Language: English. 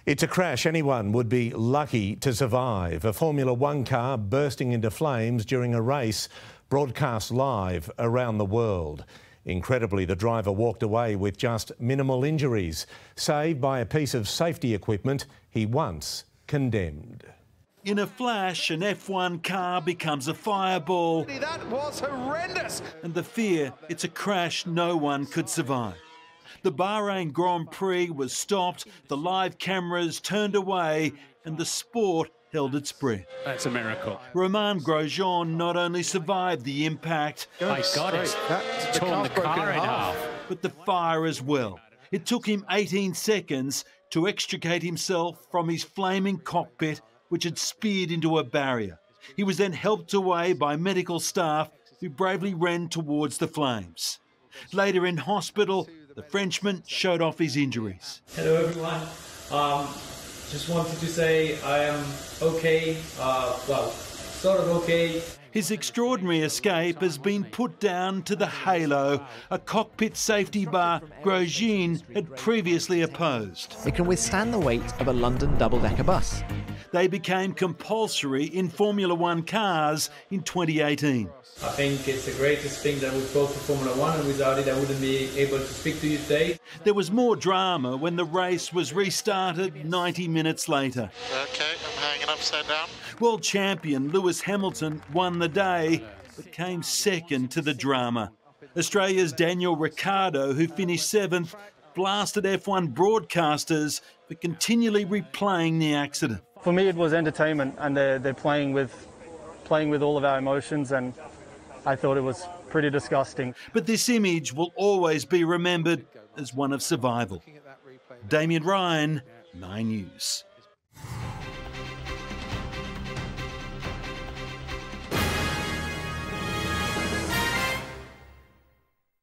It's a crash anyone would be lucky to survive. A Formula One car bursting into flames during a race broadcast live around the world. Incredibly, the driver walked away with just minimal injuries, saved by a piece of safety equipment he once condemned. In a flash, an F1 car becomes a fireball. That was horrendous. And the fear, it's a crash no one could survive. The Bahrain Grand Prix was stopped, the live cameras turned away, and the sport held its breath. That's a miracle. Romain Grosjean not only survived the impact, My God, it's torn the car in half. but the fire as well. It took him 18 seconds to extricate himself from his flaming cockpit, which had speared into a barrier. He was then helped away by medical staff who bravely ran towards the flames. Later in hospital, the Frenchman showed off his injuries. Hello everyone. Just wanted to say I am okay, well, sort of okay. His extraordinary escape has been put down to the halo, a cockpit safety bar Grosjean had previously opposed. It can withstand the weight of a London double-decker bus. They became compulsory in Formula One cars in 2018. I think it's the greatest thing that we've brought to Formula One, and without it I wouldn't be able to speak to you today. There was more drama when the race was restarted 90 minutes later. Okay, I'm hanging upside down. World champion Lewis Hamilton won the day, but came second to the drama. Australia's Daniel Ricciardo, who finished 7th, blasted F1 broadcasters for continually replaying the accident. For me, it was entertainment, and they're playing with all of our emotions, and I thought it was pretty disgusting. But this image will always be remembered as one of survival. Damien Ryan, 9 News.